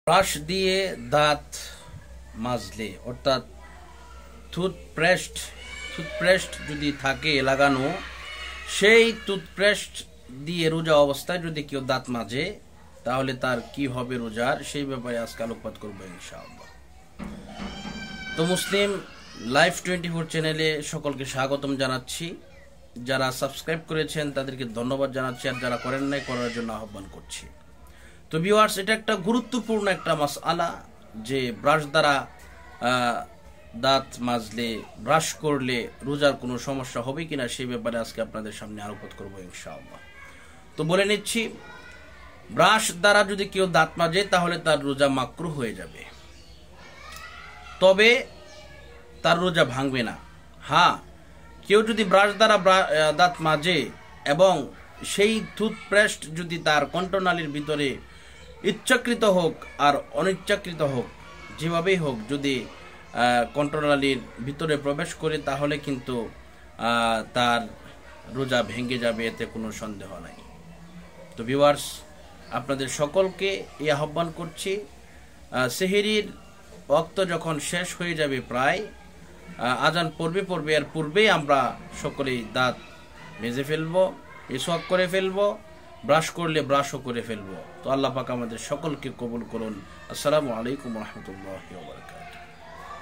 Brush দিয়ে দাঁত মাজলে অর্থাৎ টুথপেস্ট যদি থাকে লাগানো, সেই টুথপেস্ট দিয়ে রোজা অবস্থায় যদি কেউ দাঁত মাজে তাহলে তার কি হবে রোজার, সেই ব্যাপারে আজকে আলোকপাত করবো ইনশাআল্লাহ। তো মুসলিম লাইফ 24 চ্যানেলে সকলকে স্বাগতম জানাচ্ছি। যারা সাবস্ক্রাইব করেছেন তাদেরকে ধন্যবাদ জানাচ্ছি, আর যারা করেন নাই করার জন্য আহ্বান করছি। তো ভিউয়ার্স, এটা একটা গুরুত্বপূর্ণ একটা মাসআলা যে ব্রাশ দ্বারা দাঁত মাজলে, ব্রাশ করলে রোজার কোনো সমস্যা হবে কিনা সেই ব্যাপারে আজকে আপনাদের সামনে আলোকপাত করবো ইনশাআল্লাহ। তো বলে নিচ্ছি, ব্রাশ দ্বারা যদি কেউ দাঁত মাজে তাহলে তার রোজা মাকরুহ হয়ে যাবে, তবে তার রোজা ভাঙবে না। হ্যাঁ, কেউ যদি ব্রাশ দ্বারা দাঁত মাজে এবং সেই টুথপেস্ট যদি তার কণ্ঠনালীর ভিতরে ইচ্ছাকৃত হোক আর অনিচ্ছাকৃত হোক, যেভাবেই হোক, যদি কণ্ঠনালীর ভিতরে প্রবেশ করে তাহলে কিন্তু তার রোজা ভেঙে যাবে, এতে কোনো সন্দেহ নাই। তো ভিউয়ার্স, আপনাদের সকলকে এই আহ্বান করছি, সেহরির ওয়াক্ত যখন শেষ হয়ে যাবে, প্রায় আজান পড়বে, আর পূর্বেই আমরা সকলেই দাঁত মেজে ফেলবো, মিসওয়াক করে ফেলবো, ব্রাশ করলে ব্রাশও করে ফেলবো। তো আল্লাহ পাক আমাদের সকলকে কবুল করুন। আসসালামু আলাইকুম ওয়া রাহমাতুল্লাহি ওয়া বারাকাতুহু।